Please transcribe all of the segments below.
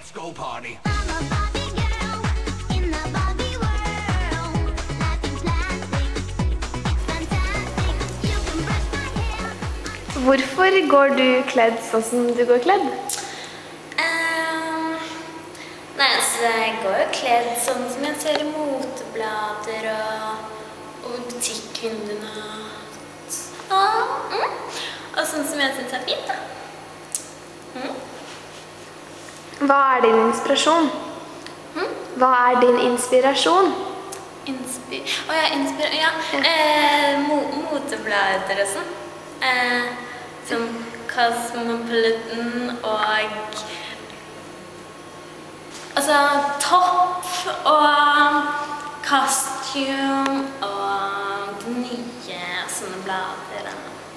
let's go party. I'm a Barbie girl in the Barbie world. Life is plastic, it's fantastic. You can brush my hair. Hvorfor går du kledd sånn som du går kledd? Nei, altså, jeg går jo kledd sånn som jeg ser i moteblader og butikkvinduene. Og sånn som jeg synes er fint, da. Hva er din inspirasjon? Hva er din inspirasjon? Moteblader og sånn. Som Cosmopolitan og altså topp og costume og nye sånne blader.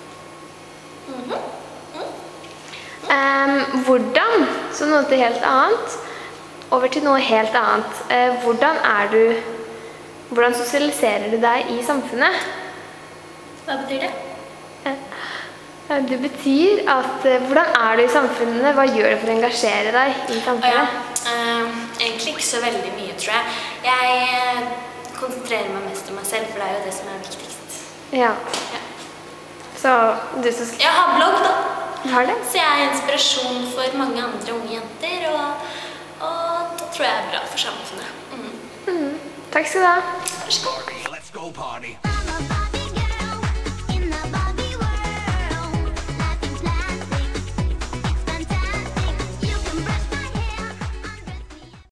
Hvordan, så noe til helt annet, over til noe helt annet. Hvordan sosialiserer du deg i samfunnet? Hva betyr det? Det betyr at, hvordan er du i samfunnet? Hva gjør du for å engasjere deg i samfunnet? Egentlig ikke så veldig mye, tror jeg. Jeg konsentrerer meg mest om meg selv, for det er jo det som er viktigst. Ja. Så Jeg har blogg, da. Du har det? Så jeg er inspirasjon for mange andre unge jenter, og det tror jeg er bra for samfunnet. Takk skal du ha. Vær så god. Let's go party.